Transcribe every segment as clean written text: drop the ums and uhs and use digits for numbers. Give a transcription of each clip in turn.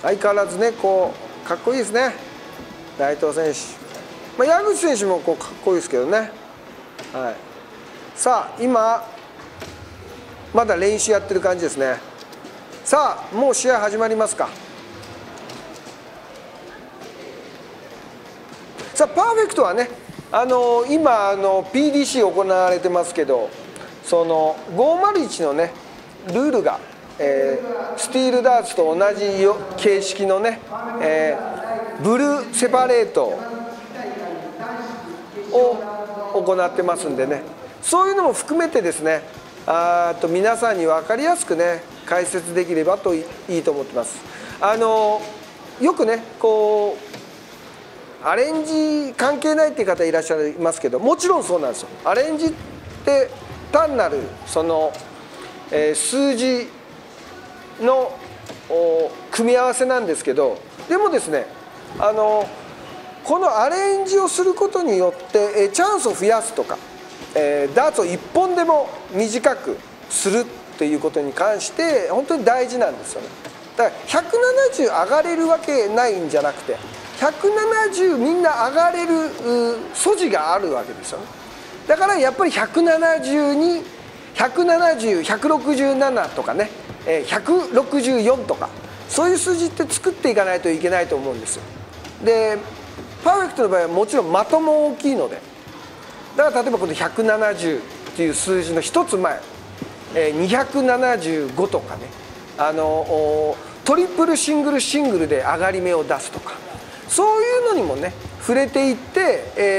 相変わらずねこうかっこいいですね、内藤選手。矢口選手もこうかっこいいですけどね。はい、さあ今まだ練習やってる感じですね。さあもう試合始まりますか。さあパーフェクトはね今PDC 行われてますけど、その501のねルールが、スティールダーツと同じ形式のね、ブルーセパレートを行ってますんでね、そういうのも含めてですね、皆さんに分かりやすくね解説できればといいと思ってます。よくねこうアレンジ関係ないっていう方いらっしゃいますけど、もちろんそうなんですよ。アレンジって単なるその、数字の組み合わせなんですけど、でもですねこのアレンジをすることによってチャンスを増やすとか、ダーツを1本でも短くするっていうことに関して本当に大事なんですよね。だから170上がれるわけないんじゃなくて、170みんな上がれる素地があるわけですよね。だからやっぱり170に170、167とかね、164とかそういう数字って作っていかないといけないと思うんですよ。でパーフェクトの場合はもちろん的も大きいので、だから例えばこの170っていう数字の一つ前、275とかね、トリプルシングルシングルで上がり目を出すとか、そういうのにもね触れていって、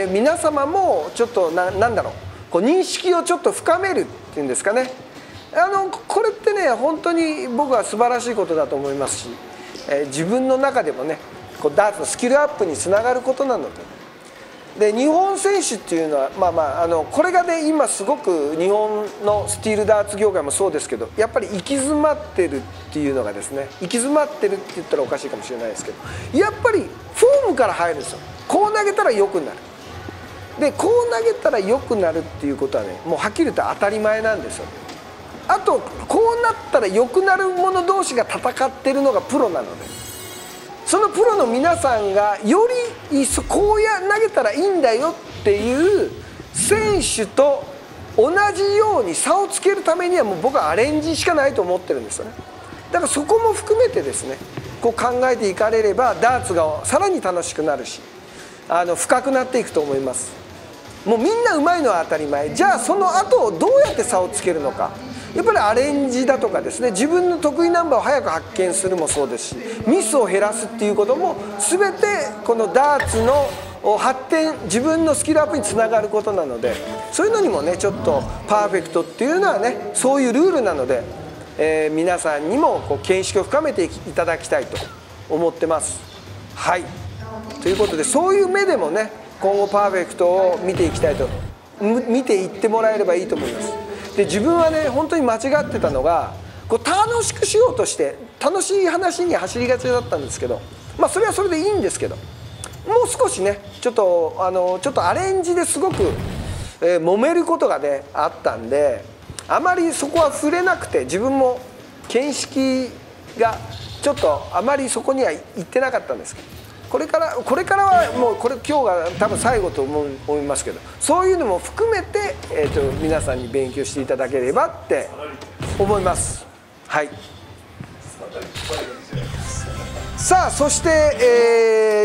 皆様もちょっとなんだろう、こう認識をちょっと深めるっていうんですかね。これってね本当に僕は素晴らしいことだと思いますし、自分の中でもねこうダーツのスキルアップにつながることなので、日本選手っていうのはこれがね今すごく日本のスティールダーツ業界もそうですけど、やっぱり行き詰まってるっていうのがですね、行き詰まってるって言ったらおかしいかもしれないですけど、やっぱりフォームから入るんですよ。こう投げたら良くなる。でこう投げたら良くなるっていうことはねもうはっきり言って当たり前なんですよ。あとこうなったら良くなる者同士が戦ってるのがプロなので、そのプロの皆さんがよりこう投げたらいいんだよっていう選手と同じように差をつけるためにはもう僕はアレンジしかないと思ってるんですよね。だからそこも含めてですねこう考えていかれればダーツがさらに楽しくなるし深くなっていくと思います。もうみんなうまいのは当たり前。じゃあその後どうやって差をつけるのか、やっぱりアレンジだとかですね、自分の得意ナンバーを早く発見するもそうですし、ミスを減らすっていうことも全てこのダーツの発展、自分のスキルアップにつながることなので、そういうのにもねちょっとパーフェクトっていうのはねそういうルールなので、皆さんにもこう見識を深めていただきたいと思ってます。はい、ということでそういう目でもね今後パーフェクトを見ていってもらえればいいと思います。で自分はね本当に間違ってたのがこう楽しくしようとして楽しい話に走りがちだったんですけど、それはそれでいいんですけど、もう少しねちょっとアレンジですごく、揉めることがねあったんで、あまりそこは触れなくて、自分も見識がちょっとあまりそこには行ってなかったんですけど、これからはもう今日が多分最後と思いますけど、そういうのも含めて、皆さんに勉強していただければって思います。はい、さあそして、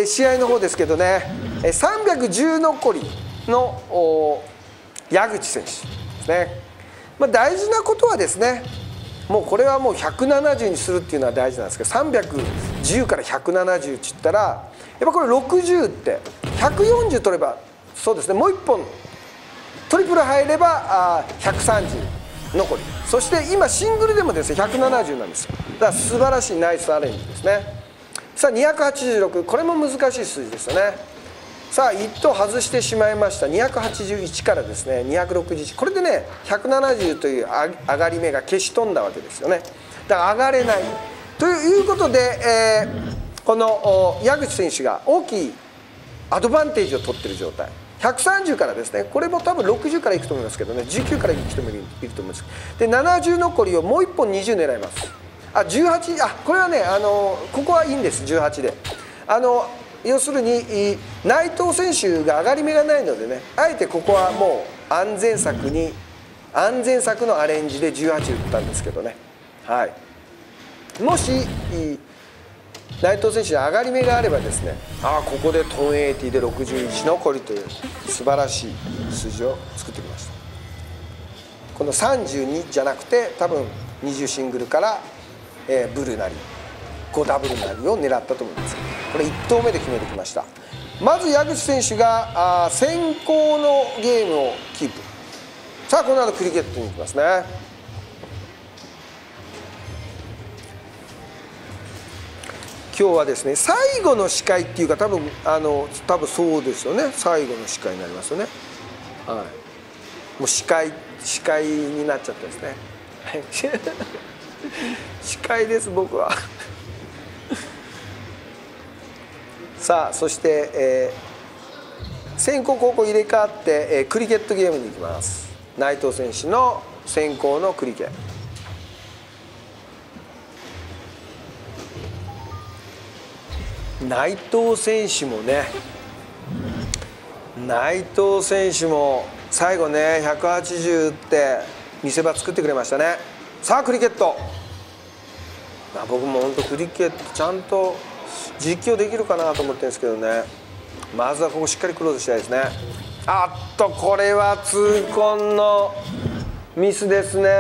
試合の方ですけどね、310残りの矢口選手ですね。大事なことはですね、もうこれはもう170にするっていうのは大事なんですけど、310から170って言ったらやっぱこれ60って140取ればそうですね、もう1本トリプル入れば130残り、そして今シングルでもですね170なんですよ。だから素晴らしいナイスアレンジですね。さあ286、これも難しい数字ですよね。さあ1等外してしまいました。281からですね261、これでね170という上がり目が消し飛んだわけですよね。だから上がれないということで、この矢口選手が大きいアドバンテージを取っている状態、130からですね、これも多分60からいくと思いますけどね、19からいく人もいると思うんです。で70残りをもう1本20狙います。 18、これはね、ここはいいんです、18で。要するに内藤選手が上がり目がないのでね、あえてここはもう安全策のアレンジで18打ったんですけどね。はい、もし内藤選手に上がり目があればですね、ここでトン80で61残りという素晴らしい数字を作ってきました。この32じゃなくて多分20シングルから、ブルなり5ダブルなりを狙ったと思います。これ1投目で決めてきました。まず矢口選手が先行のゲームをキープ。さあこの後クリケットに行きますね。今日はですね、最後の司会っていうか多分そうですよね。最後の司会になりますよね。はい、もう司会になっちゃったですね。司会です僕は。さあそして、先攻後攻入れ替わって、クリケットゲームに行きます。内藤選手の先攻のクリケ。内藤選手も最後ね180打って見せ場作ってくれましたね。さあクリケット、僕も本当クリケットちゃんと実況できるかなと思ってるんですけどね。まずはここしっかりクローズしたいですね。これは痛恨のミスですね。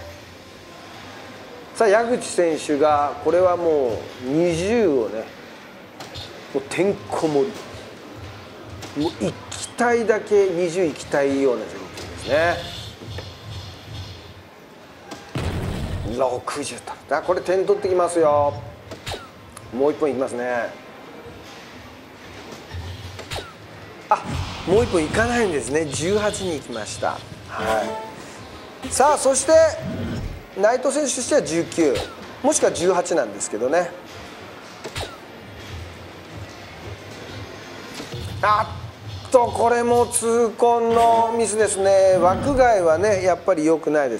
さあ矢口選手がこれはもう20をね、もうてんこ盛り、もう行きたいだけ20行きたいような状況ですね。60と、これ点取ってきますよ。もう1本いきますね。もう1本いかないんですね。18に行きました。はい、さあそして内藤選手としては19もしくは18なんですけどね。これも痛恨のミスですね。枠外はねやっぱり良くないです。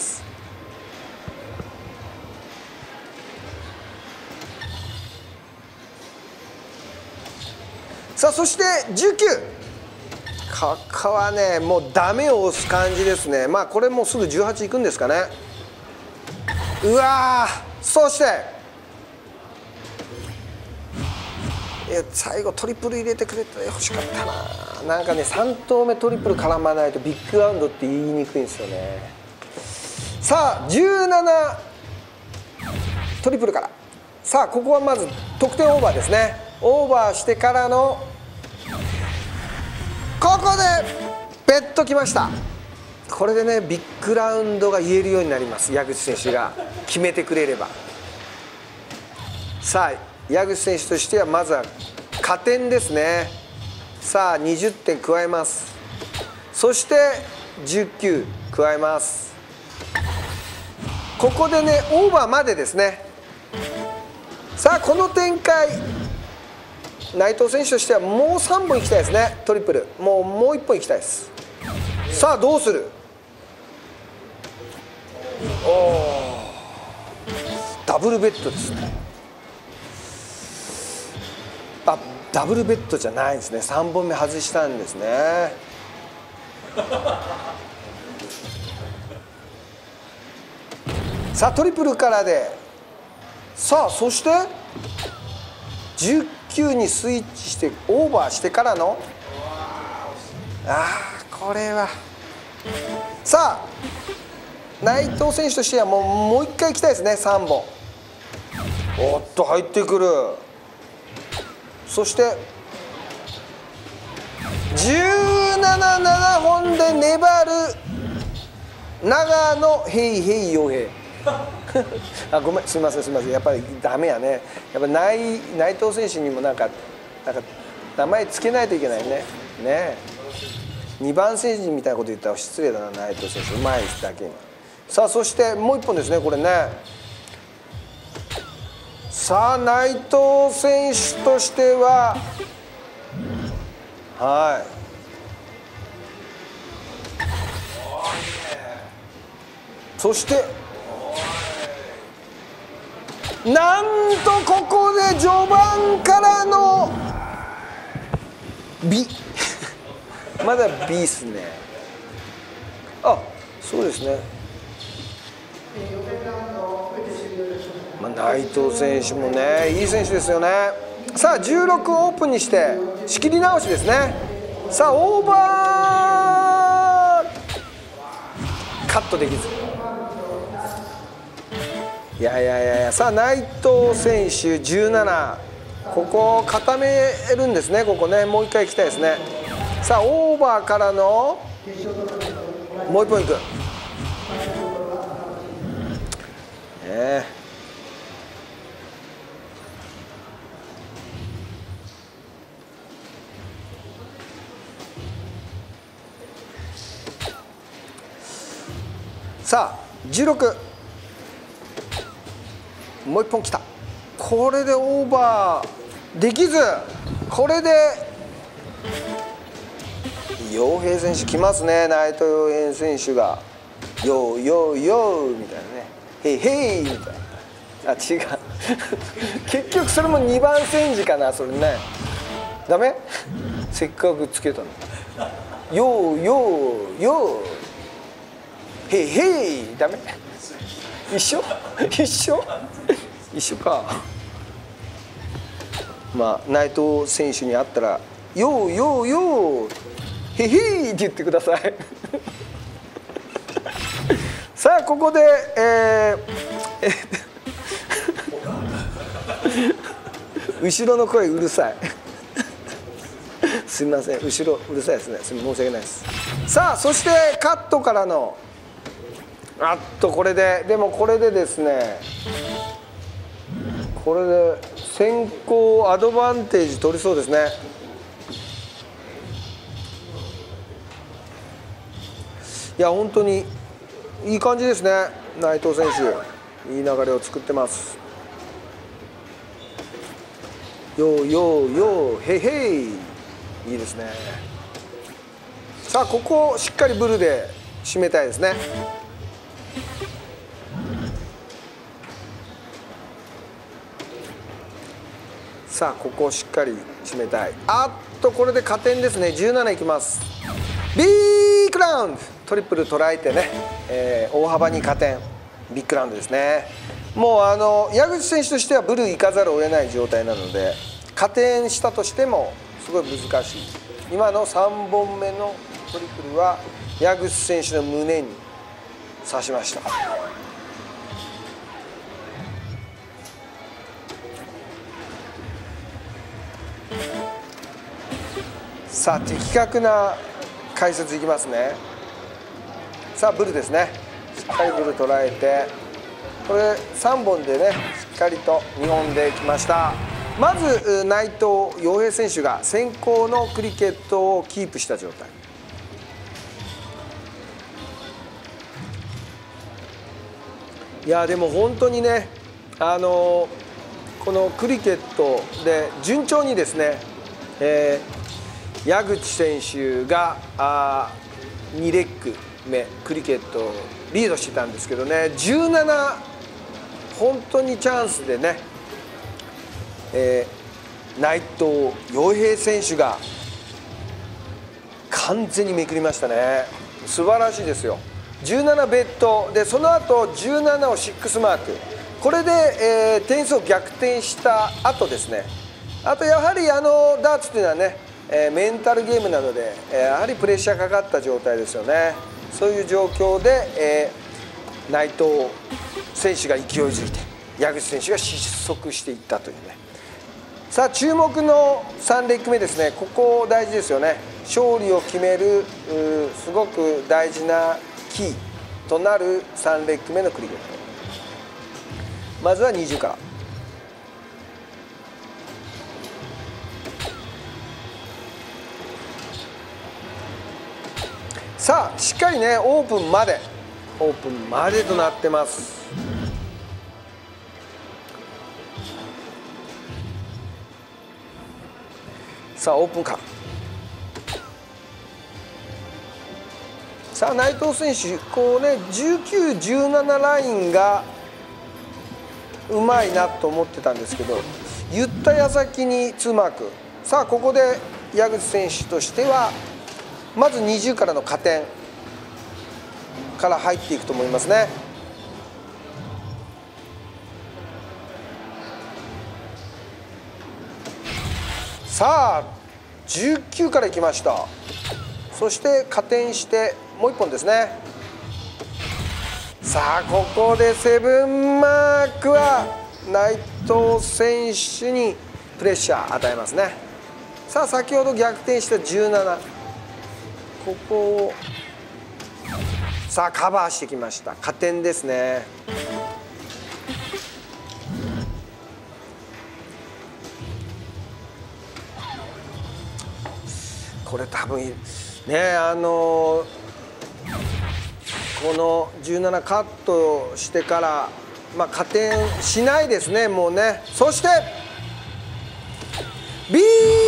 さあそして19、ここはねもうダメを押す感じですね。これもうすぐ18いくんですかね。そして最後トリプル入れてくれてほしかったな。なんかね3投目トリプル絡まないとビッグラウンドって言いにくいんですよね。さあ17トリプルから。さあここはまず得点オーバーですね。オーバーしてからのここでベットきました。これでねビッグラウンドが言えるようになります。矢口選手が決めてくれれば。さあ矢口選手としてはまずは加点ですね。さあ20点加えます。そして19加えます。ここでねオーバーまでですね。さあこの展開、内藤選手としてはもう3本いきたいですね。トリプルもう1本いきたいです。さあどうする。ダブルベッドですね。ダブルベッドじゃないんですね。3本目外したんですね。さあトリプルからで、さあそして19にスイッチしてオーバーしてからのこれはさあ内藤選手としてはもう1回いきたいですね。3本入ってくる。そして17本で粘る長野平平洋平。ごめん、すみませんやっぱりダメやね。やっぱ内藤選手にもなんか名前つけないといけないね。2番選手みたいなこと言ったら失礼だな。内藤選手うまいだけに。さあそしてもう1本ですねこれね。さあ内藤選手としてはそしてなんとここで序盤からの B まだ B っすね。あ、そうですね。内藤選手もね、いい選手ですよね。さあ16オープンにして仕切り直しですね。さあオーバーカットできず。いやさあ内藤選手17、ここ固めるんですね。ここね、もう一回行きたいですね。さあオーバーからのもう一本いく。さあ16、もう一本きた。これでオーバーできず、これで陽平選手来ますね。内藤陽平選手がヨーヨーヨーみたいなね、ヘイヘイみたいな。あ、違う結局それも2番戦時かな、それね。ダメせっかくつけたの。ヨーヨーヨーヘイヘイ、ダメ一緒一緒か。まあ内藤選手に会ったらヨーヨーヨーヘイヘイって言ってくださいさあここで後ろの声うるさいすみません、後ろうるさいですね。申し訳ないです。さあそしてカットからのこれで、でもこれでですね、これで先行アドバンテージ取りそうですね。いや本当にいい感じですね。内藤選手いい流れを作ってます。ヨーヨーヨーヘイヘイ、いいですね。さあここをしっかりブルで締めたいですね。さあここをしっかり締めたい。これで加点ですね。17いきます。ビッグラウンドトリプル捉えてね、大幅に加点、ビッグラウンドですね。もう矢口選手としてはブル行かざるを得ない状態なので、加点したとしてもすごい難しい。今の3本目のトリプルは矢口選手の胸に刺しました。さあ的確な解説いきますね。さあブルですね。しっかりブル捉えて、これ3本でねしっかりと2本できました。まず内藤陽平選手が先行のクリケットをキープした状態。いやでも本当にね、このクリケットで順調にですね、矢口選手が2レッグ目クリケットをリードしてたんですけどね、17本当にチャンスでね、内藤陽平選手が完全にめくりましたね。素晴らしいですよ。17ベットで、その後17を6マーク、これで、点数を逆転した後ですね。あとやはりダーツというのはね、メンタルゲームなので、やはりプレッシャーかかった状態ですよね。そういう状況で、内藤選手が勢いづいて矢口選手が失速していったというね。さあ注目の3レッグ目ですね。ここ大事ですよね。勝利を決めるすごく大事なキーとなる3レッグ目のクリケット。まずは20から。さあしっかりねオープンまでとなってます。さあオープンか。さあ内藤選手こうね19、17ラインがうまいなと思ってたんですけど、言った矢先に2マーク。さあここで矢口選手としてはまず20からの加点から入っていくと思いますね。さあ19からいきました。そして加点してもう1本ですね。さあここで7マークは内藤選手にプレッシャー与えますね。さあ先ほど逆転した17、ここをさあカバーしてきました。加点ですね。これ多分ね、この17カットしてから、加点しないですね、もうね。そして B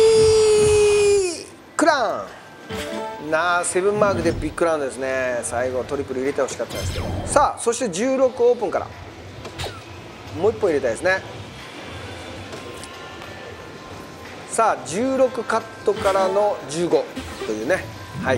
クラウンなあ、7マークでビッグクラウンですね。最後トリプル入れてほしかったですけど。さあそして16オープンからもう1本入れたいですね。さあ16カットからの15というね。はい、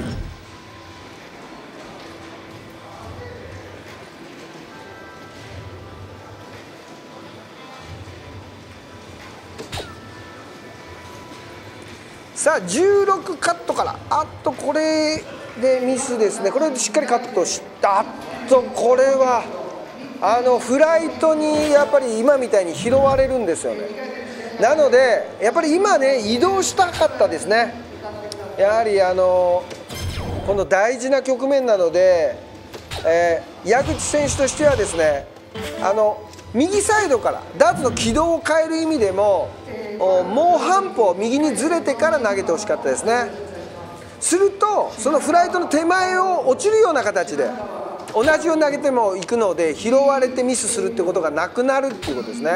さあ16カットから、あとこれでミスですね。これでしっかりカットした。あとこれはフライトにやっぱり今みたいに拾われるんですよね。なのでやっぱり今ね移動したかったですね。やはりこの大事な局面なので、矢口選手としてはですね、右サイドからダーツの軌道を変える意味でももう半歩右にずれてから投げてほしかったですね。するとそのフライトの手前を落ちるような形で同じように投げてもいくので、拾われてミスするってことがなくなるっていうことですね。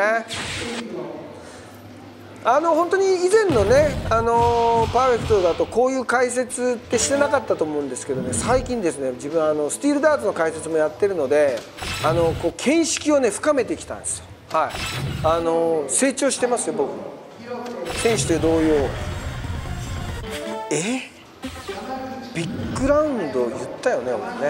本当に以前のね、パーフェクトだとこういう解説ってしてなかったと思うんですけどね、最近ですね、自分スティールダーツの解説もやってるので、こう見識をね深めてきたんですよ。はい、成長してますよ、僕も。選手と同様。ビッグラウンド言ったよね、俺ね。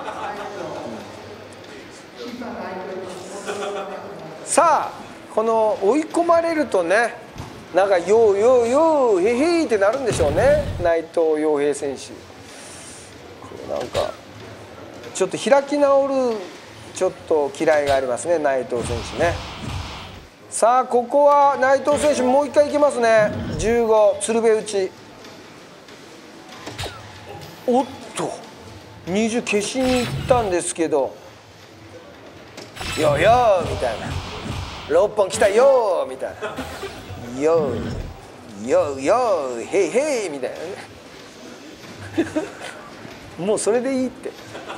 さあこの追い込まれるとね、なんかヨーヨーヨーヘヘーってなるんでしょうね、内藤陽平選手。なんかちょっと開き直るちょっと嫌いがありますね、内藤選手ね。さあここは内藤選手もう一回いけますね。15鶴瓶打ち。おっと20消しに行ったんですけど、よよーみたいな、6本来たよーみたいな、よーよーよーへいへいみたいなねもうそれでいいって。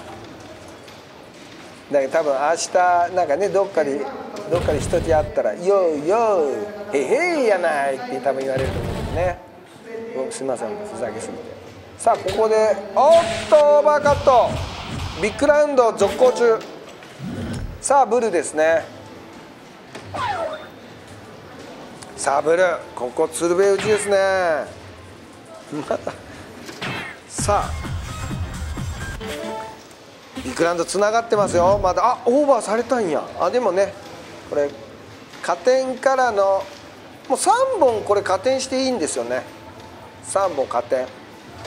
だけど多分明日なんかね、どっかで人に会ったら「よーよーへいへいやない」って多分言われると思うんですね。すみません、ふざけすぎて。さあここでおっとオーバーカット、ビッグラウンド続行中。さあブルですね。さあブル、ここ鶴瓶打ちですね。さあビッグラウンドつながってますよ。まだオーバーされたんや。でもね、これ加点からのもう3本これ加点していいんですよね。3本加点、も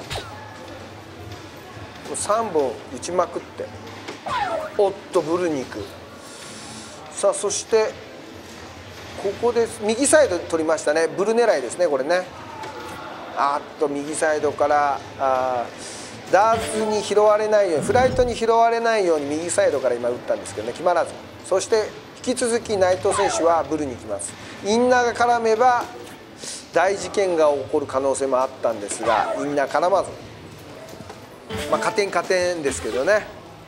う3本打ちまくって、おっとブルに行く。さあそしてここです右サイド取りましたね。ブル狙いですね、これね。右サイドからダーツに拾われないように、フライトに拾われないように右サイドから今打ったんですけどね、決まらず。そして引き続き内藤選手はブルに行きます。インナーが絡めば大事件が起こる可能性もあったんですが、インナー絡まず、加点ですけどね。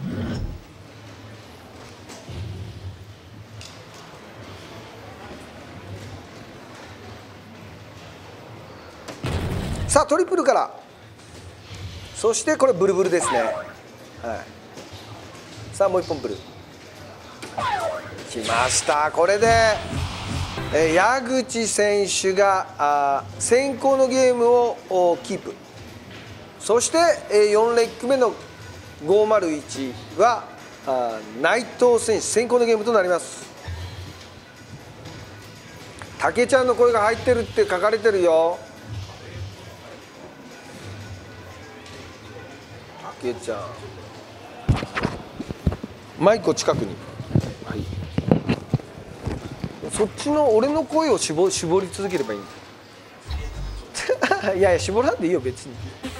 さあトリプルから、そしてこれブルブルですね。はい、さあもう1本ブル。 来ました。これで矢口選手が先行のゲームをキープ。そして4レッグ目の501は内藤選手先行のゲームとなります。たけちゃんの声が入ってるって書かれてるよ。たけちゃん、マイクを近くに、はい、そっちの俺の声を絞り続ければいいんだいやいや絞らんでいいよ別に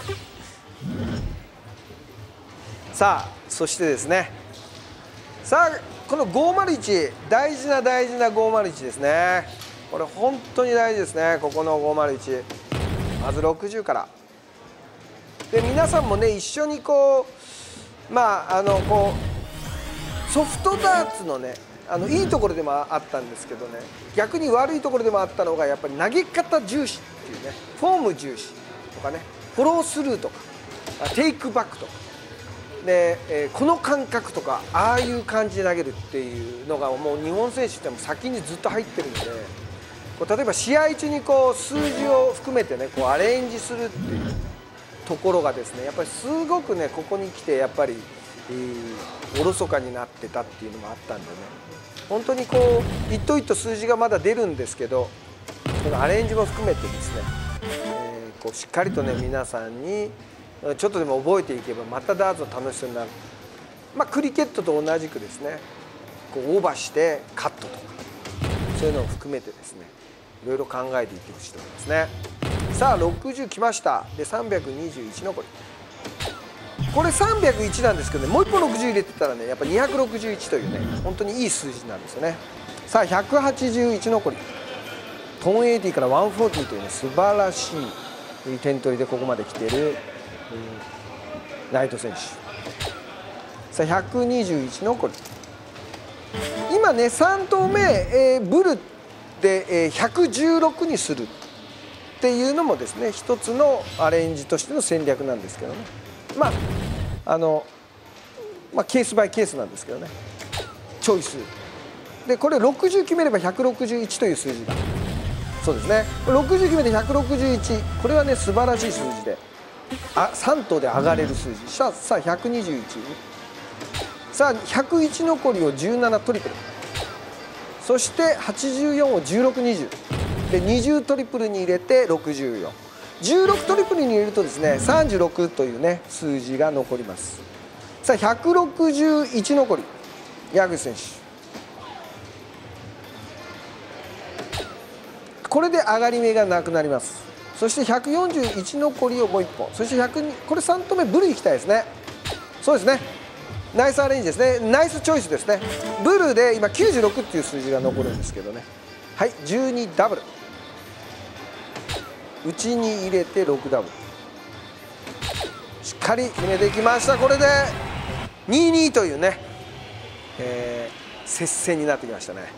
さあそしてですね、さあこの501、大事な501ですね。これ本当に大事ですね。ここの501、まず60からで、皆さんもね一緒にこうこうソフトダーツのねいいところでもあったんですけどね、逆に悪いところでもあったのがやっぱり投げ方重視っていうね、フォーム重視とかね、フォロースルーとかテイクバックとかで、この感覚とかああいう感じで投げるっていうのがもう日本選手っても先にずっと入ってるんで、こう例えば試合中にこう数字を含めてねこうアレンジするっていうところがですね、やっぱりすごくねここに来てやっぱりおろそかになってたっていうのもあったんでね、本当にこう一頭一頭数字がまだ出るんですけど、そのアレンジも含めてですね、こうしっかりとね皆さんにちょっとでも覚えていけばまたダーツの楽しさになる。クリケットと同じくですね、こうオーバーしてカットとかそういうのを含めてですね、いろいろ考えていってほしいと思いますね。さあ60来ました。で321残り。これ301なんですけどね、もう1本60入れてたらねやっぱ261というね本当にいい数字なんですよね。さあ181残り、トン80から140というね素晴らしい点取りでここまで来ている内藤選手。さあ121残り、今ね3投目、ブルで、116にするっていうのもですね一つのアレンジとしての戦略なんですけどね、ケースバイケースなんですけどね、チョイスでこれ60決めれば161という数字が、そうですね、60決めて161、これはね素晴らしい数字で3投で上がれる数字。さあ121、さあ101残りを17トリプル、そして84を1620で20トリプルに入れて64、16トリプルに入れるとですね36というね数字が残ります。さあ161残り、矢口選手、これで上がり目がなくなります。そして141残りをもう1本、そして102、これ3投目ブルいきたいですね。そうですね、ナイスアレンジですね、ナイスチョイスですね。ブルで今96っていう数字が残るんですけどね、はい12ダブル、内に入れて6ダブル、しっかり決めてきました。これで2-2というね、接戦になってきましたね。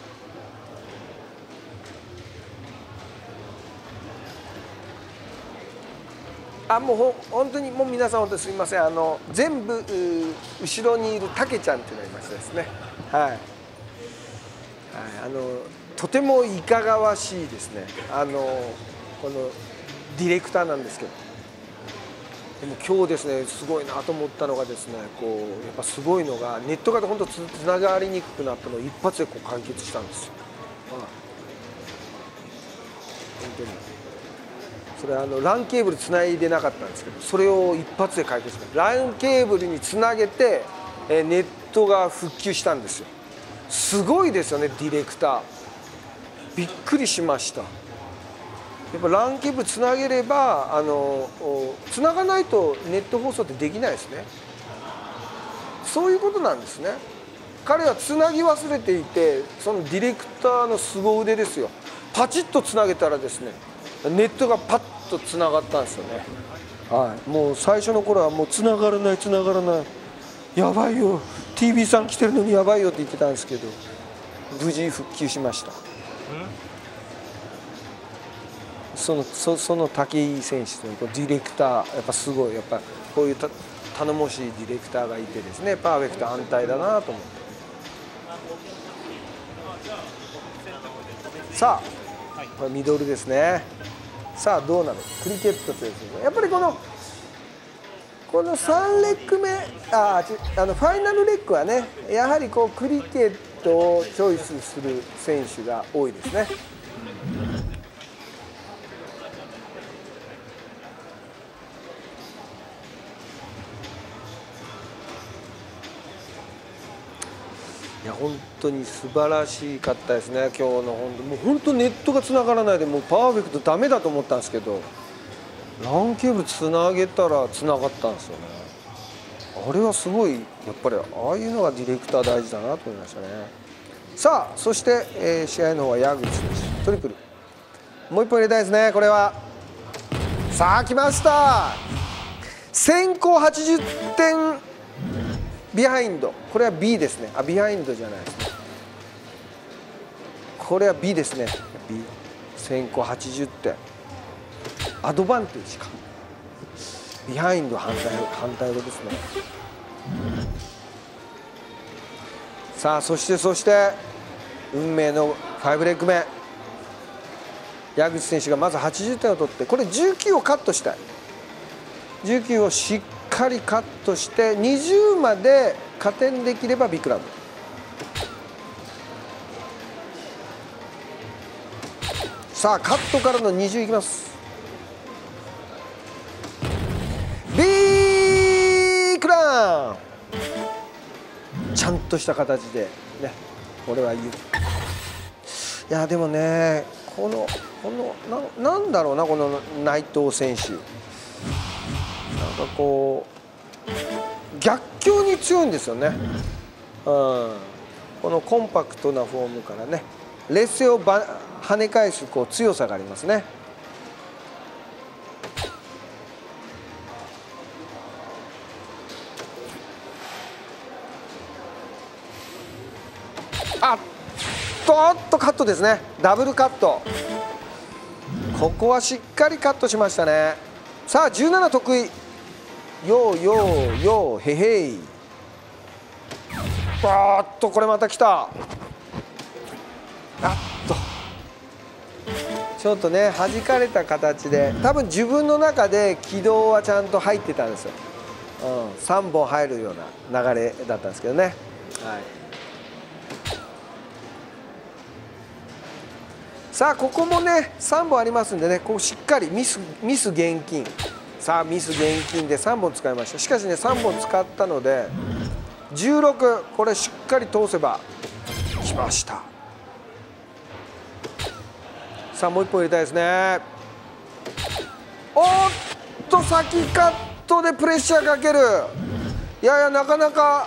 もう本当にもう皆さん本当にすみません、全部後ろにいるたけちゃんっていうのがいましてですね、はい、とてもいかがわしいですね、このディレクターなんですけど、でも今日ですねすごいなと思ったのがですね、こうやっぱすごいのがネットが本当つながりにくくなったのを一発でこう完結したんですよ。本当にそれLANケーブルつないでなかったんですけど、それを一発で解決しました。LANケーブルにつなげてネットが復旧したんですよ。すごいですよねディレクター、びっくりしました。やっぱLANケーブルつなげればつながないとネット放送ってできないですね。そういうことなんですね。彼はつなぎ忘れていて、そのディレクターの凄腕ですよ。パチッとつなげたらですねネットがパッとつながったんですよね。はい、もう最初の頃はもうつながらないやばいよ TV さん来てるのにやばいよって言ってたんですけど、無事復旧しました。その武井選手というディレクター、やっぱすごい、やっぱこういう頼もしいディレクターがいてですね、パーフェクト安泰だなと思って。 さあこれミドルですね。さあどうなるクリケットというですね、やっぱりこの3レッグ目ファイナルレッグはね、やはりこうクリケットをチョイスする選手が多いですね。いや本当に素晴らしかったですね、今日の本当ネットがつながらないでもうパーフェクトダメだと思ったんですけど、LANケーブルつなげたらつながったんですよね。あれはすごい、やっぱりああいうのがディレクター大事だなと思いましたね。さあそして、試合の方は矢口選手トリプル、もう一本入れたいですねこれは。さあ来ました、先行80点ビハインド、これは B ですね。ビハインドじゃないですね、これは B ですね。 B 先行80点アドバンテージか、ビハインド反対語ですね。さあそして運命の5レッグ目、矢口選手がまず80点を取って、これ19をカットしたい、19をしっかりカットして20まで加点できればビッグラウンド。さあカットからの20いきます。ビッグラウンド、ちゃんとした形でね、これは言う。いやでもね、なんだろうな、この内藤選手、なんかこう逆境に強いんですよね。このコンパクトなフォームからね、劣勢を跳ね返すこう強さがありますね。おっとカットですね、ダブルカット、ここはしっかりカットしましたね。さあ17得意、よーよーよーへへい、これまた来た、ちょっとね弾かれた形で、多分自分の中で軌道はちゃんと入ってたんですよ。3本入るような流れだったんですけどね。さあここもね3本ありますんでね、ここしっかりミス現金、さあミス現金で3本使いました。しかしね3本使ったので16、これしっかり通せばきました。さあもう1本入れたいですね。おっと先カットでプレッシャーかける、いやなかなか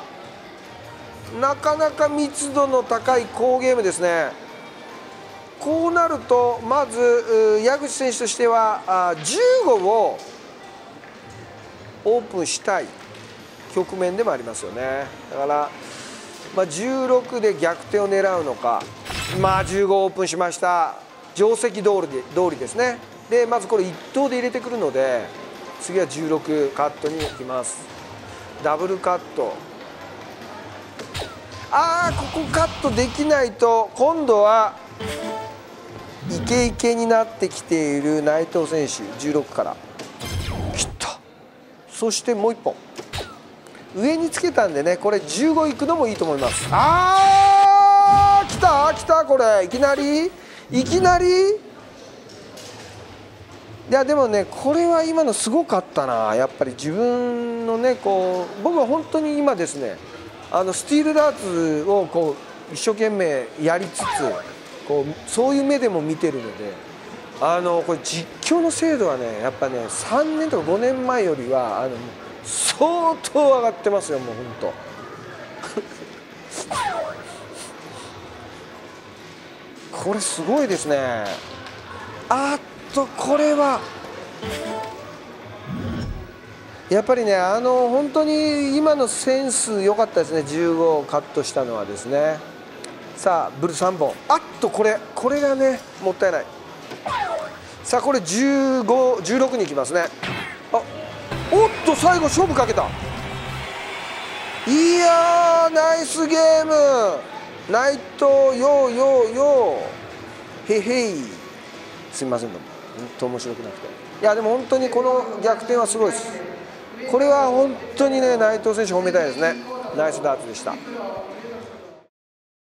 密度の高い好ゲームですね。こうなるとまず矢口選手としては15をオープンしたい局面でもありますよね。だから16で逆転を狙うのか、15オープンしました、定石通りですね。でまずこれ1投で入れてくるので、次は16カットに行きます。ダブルカット、ここカットできないと今度はイケイケになってきている内藤選手、16から切った。そしてもう1本上につけたんでね、これ15いくのもいいと思います。来たこれいきなりいやでもね、これは今のすごかったな。やっぱり自分のねこう、僕は本当に今ですね、スティールダーツをこう一生懸命やりつつ、こうそういう目でも見てるので、これ実況の精度はねやっぱね3年とか5年前よりは相当上がってますよ、もう本当これすごいですね。これはやっぱりね本当に今のセンス良かったですね。15をカットしたのはですね。さあブル3本、これがねもったいない。さあこれ16にいきますね。おっと最後勝負かけた。いやーナイスゲーム内藤、よーへいへい、すみません、どうも本当面白くなくて。いやでも本当にこの逆転はすごいです。これは本当にね、内藤選手褒めたいですね。ナイスダーツでした。